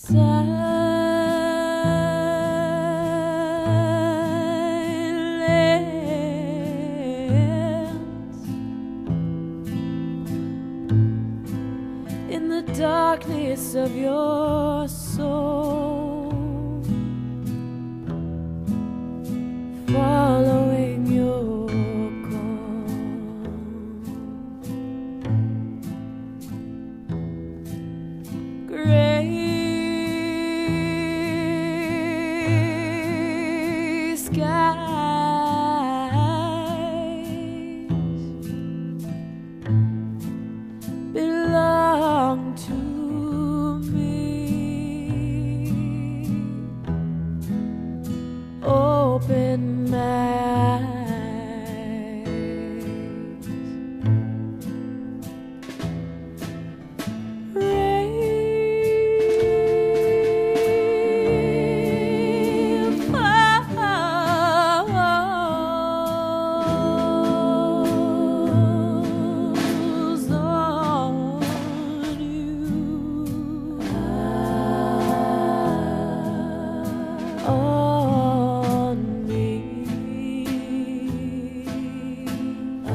in the darkness of your soul, following your call. Gray skies belong to me. Open my eyes. Rain falls on you. On me. I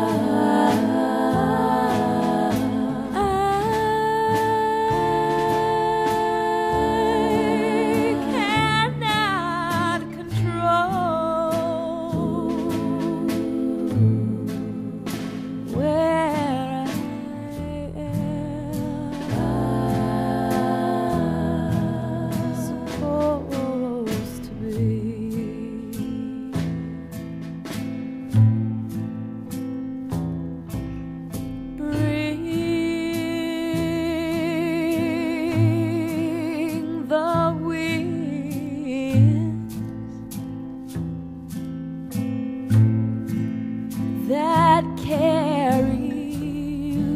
cannot control where I am supposed to be. Bring the winds that carry you.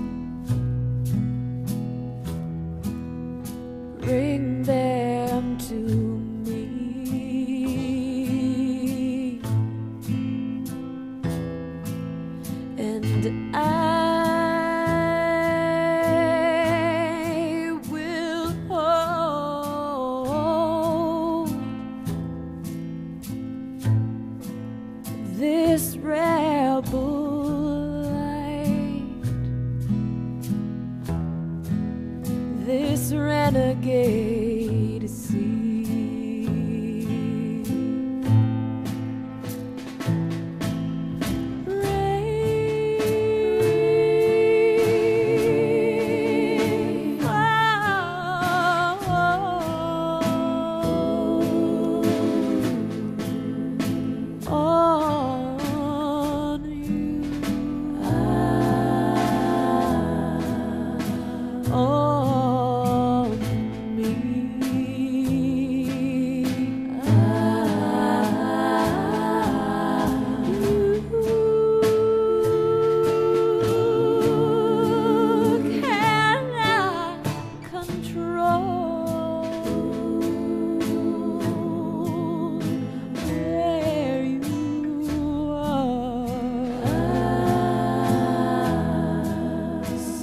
Bring them to me. And I will hold this rebel light, this renegade sea. Rain falls on you. On me. You cannot control where you are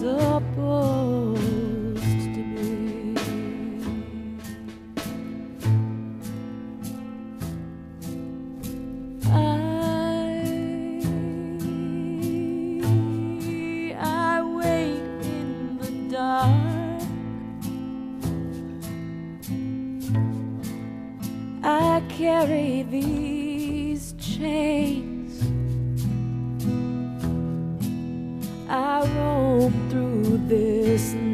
supposed to be. I wait in the dark. I carry these chains. I roam through this